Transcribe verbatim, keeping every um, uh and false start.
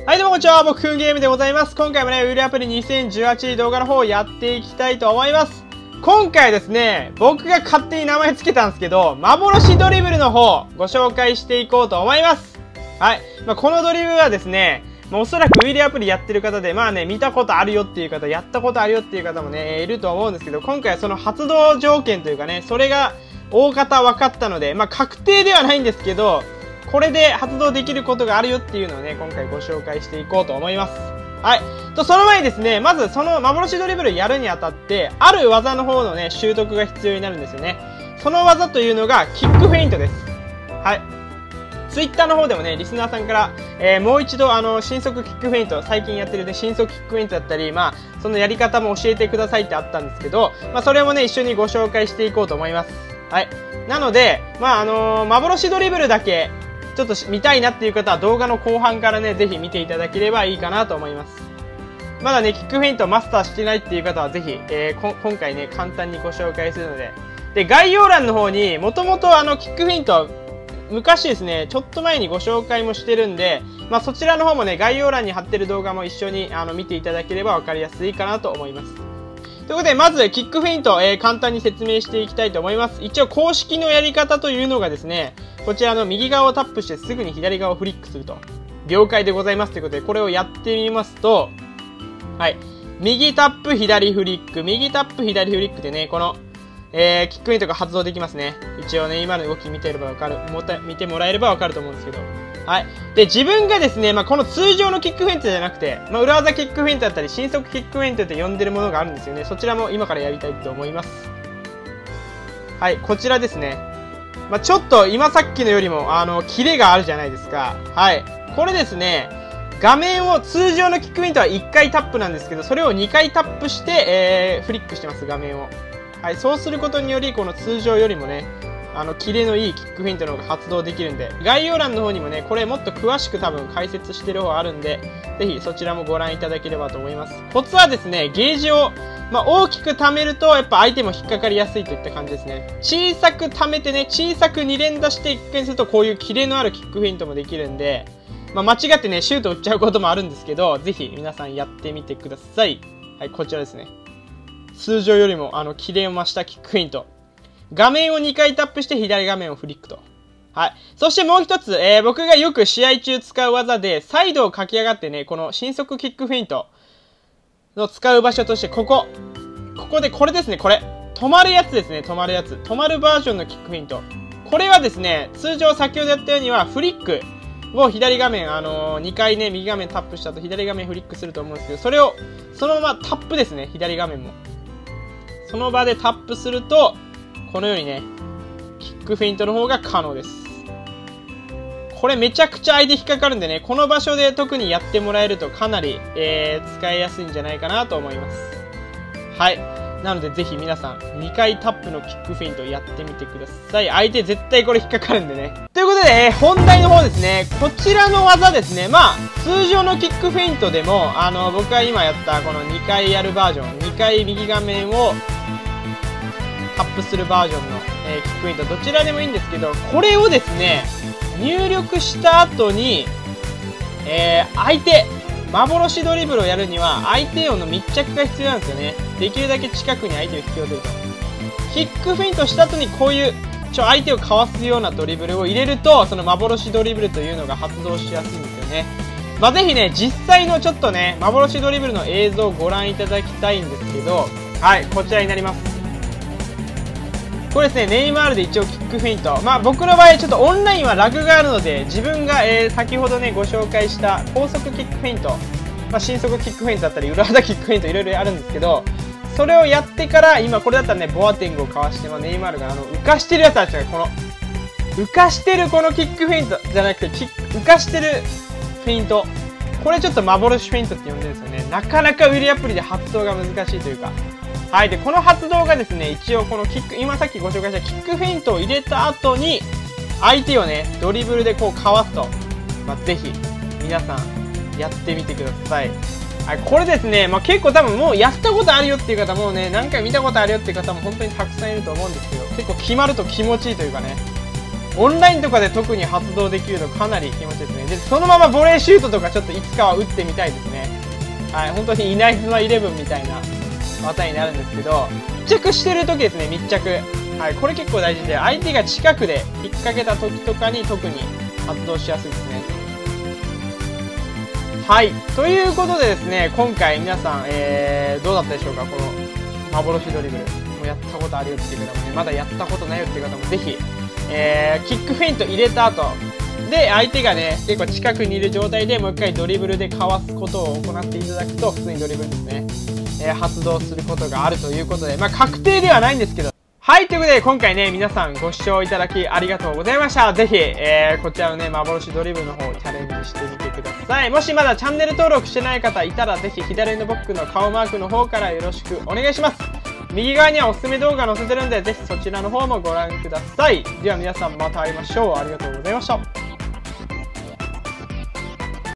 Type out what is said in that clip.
はい、どうもこんにちは。僕、くんゲームでございます。今回もね、ウールアプリにせんじゅうはち動画の方をやっていきたいと思います。今回ですね、僕が勝手に名前つけたんですけど、幻ドリブルの方、ご紹介していこうと思います。はい。まあ、このドリブルはですね、まあ、おそらくウィリアプリやってる方で、まあね、見たことあるよっていう方、やったことあるよっていう方もね、いると思うんですけど、今回はその発動条件というかね、それが大方分かったので、まあ、確定ではないんですけど、これで発動できることがあるよっていうのをね、今回ご紹介していこうと思います。はい。と、その前にですね、まずその幻ドリブルやるにあたって、ある技の方のね、習得が必要になるんですよね。その技というのが、キックフェイントです。はい。ツイッターの方でもね、リスナーさんから、えー、もう一度、あの、新速キックフェイント、最近やってるね、新速キックフェイントだったり、まあ、そのやり方も教えてくださいってあったんですけど、まあ、それもね、一緒にご紹介していこうと思います。はい。なので、まあ、あのー、幻ドリブルだけ、ちょっと見たいなっていう方は動画の後半からね、ぜひ見ていただければいいかなと思います。まだね、キックフェイントをマスターしてないっていう方はぜひ、えー、こ今回ね、簡単にご紹介するので。で、概要欄の方に、もともとあの、キックフェイント、昔ですね、ちょっと前にご紹介もしてるんで、まあそちらの方もね、概要欄に貼ってる動画も一緒にあの見ていただければ分かりやすいかなと思います。ということで、まず、キックフェイント、えー、簡単に説明していきたいと思います。一応、公式のやり方というのがですね、こちらの右側をタップしてすぐに左側をフリックすると。了解でございますということで、これをやってみますと、はい。右タップ、左フリック、右タップ、左フリックでね、この、えー、キックフェイントが発動できますね。一応ね、今の動き見てればわかる、もた、見てもらえればわかると思うんですけど。はい。で、自分がですね、まあ、この通常のキックフェイントじゃなくて、まあ、裏技キックフェイントだったり、新速キックフェイントって呼んでるものがあるんですよね。そちらも今からやりたいと思います。はい、こちらですね。まあ、ちょっと今さっきのよりも、あの、キレがあるじゃないですか。はい。これですね、画面を、通常のキックフェイントはいっかいタップなんですけど、それをにかいタップして、えー、フリックしてます、画面を。はい、そうすることにより、この通常よりもね、あの、キレのいいキックフェイントの方が発動できるんで、概要欄の方にもね、これもっと詳しく多分解説してる方あるんで、ぜひそちらもご覧いただければと思います。コツはですね、ゲージを、まあ、大きく貯めると、やっぱ相手も引っかかりやすいといった感じですね。小さく貯めてね、小さくに連打していっかいすると、こういうキレのあるキックフェイントもできるんで、まあ、間違ってね、シュート打っちゃうこともあるんですけど、ぜひ皆さんやってみてください。はい、こちらですね。通常よりも、あの、キレを増したキックフェイント。画面をにかいタップして左画面をフリックと。はい。そしてもう一つ、えー、僕がよく試合中使う技で、サイドを駆け上がってね、この新速キックフェイントの使う場所として、ここ。ここで、これですね、これ。止まるやつですね、止まるやつ。止まるバージョンのキックフェイント。これはですね、通常先ほどやったようには、フリックを左画面、あのー、にかいね、右画面タップした後、左画面フリックすると思うんですけど、それを、そのままタップですね、左画面も。その場でタップすると、このようにね、キックフェイントの方が可能です。これめちゃくちゃ相手引っかかるんでね、この場所で特にやってもらえるとかなり、えー、使いやすいんじゃないかなと思います。はい。なのでぜひ皆さん、にかいタップのキックフェイントやってみてください。相手絶対これ引っかかるんでね。ということで、えー、本題の方ですね。こちらの技ですね。まあ、通常のキックフェイントでも、あの、僕が今やったこのにかいやるバージョン、にかい右画面を、タップするバージョンの、えー、キックフェイントどちらでもいいんですけど、これをですね、入力した後に、えー、相手、幻ドリブルをやるには、相手への密着が必要なんですよね。できるだけ近くに相手を引き寄せると。キックフェイントした後にこういう、ちょ、相手をかわすようなドリブルを入れると、その幻ドリブルというのが発動しやすいんですよね。まあ、ぜひね、実際のちょっとね、幻ドリブルの映像をご覧いただきたいんですけど、はい、こちらになります。これですね、ネイマールで一応キックフェイント。まあ僕の場合ちょっとオンラインはラグがあるので、自分が、えー、先ほどね、ご紹介した高速キックフェイント、まあ新速キックフェイントだったり、裏技キックフェイントいろいろあるんですけど、それをやってから、今これだったらね、ボアテングをかわして、まあネイマールがあの、浮かしてるやつあるじゃないですか、この、浮かしてるこのキックフェイントじゃなくて、キッ浮かしてるフェイント。これちょっと幻フェイントって呼んでるんですよね。なかなかウィリアプリで発動が難しいというか。はい。で、この発動がですね、一応このキック、今さっきご紹介したキックフェイントを入れた後に、相手をね、ドリブルでこうかわすと。まあ、ぜひ、皆さん、やってみてください。はい。これですね、まあ、結構多分もうやったことあるよっていう方もね、何回見たことあるよっていう方も本当にたくさんいると思うんですけど、結構決まると気持ちいいというかね、 オンラインとかで特に発動できるのかなり気持ちいいですね。で、そのままボレーシュートとかちょっといつかは打ってみたいですね。はい、本当にイナイスはイレブンみたいな技になるんですけど、密着してる時ですね、密着。はい、これ結構大事で、相手が近くで引っ掛けた時とかに特に発動しやすいですね。はい、ということでですね、今回皆さん、えー、どうだったでしょうか、この幻ドリブル。もうやったことあるよっていう方もね、まだやったことないよっていう方もぜひ、えー、キックフェイント入れた後、で、相手がね、結構近くにいる状態でもう一回ドリブルでかわすことを行っていただくと、普通にドリブルですね、えー、発動することがあるということで、まあ確定ではないんですけど、はい、ということで今回ね、皆さんご視聴いただきありがとうございました。ぜひ、えー、こちらのね、幻ドリブルの方チャレンジしてみてください。もしまだチャンネル登録してない方いたら、ぜひ左上の僕の顔マークの方からよろしくお願いします。右側にはおすすめ動画載せてるんで、ぜひそちらの方もご覧ください。では皆さんまた会いましょう。ありがとうございました。